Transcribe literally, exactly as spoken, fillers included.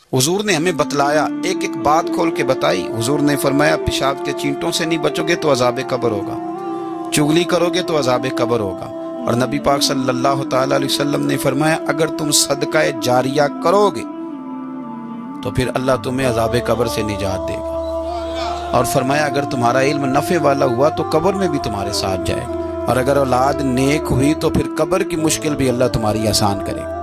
हुजूर ने हमें बतलाया, एक एक बात खोल के बताई। हुजूर ने फरमाया पेशाब के चींटों से नहीं बचोगे तो अज़ाब कब्र होगा, चुगली करोगे तो अज़ाब कब्र होगा। और नबी पाक सल्लल्लाहु तआला अलैहि वसल्लम ने फरमाया अगर तुम सदका जारिया करोगे तो फिर अल्लाह तुम्हें अज़ाब कब्र से निजात देगा। और फरमाया अगर तुम्हारा इल्म नफ़े वाला हुआ तो कब्र में भी तुम्हारे साथ जाएगा, और अगर औलाद नेक हुई तो फिर कब्र की मुश्किल भी अल्लाह तुम्हारी आसान करेगा।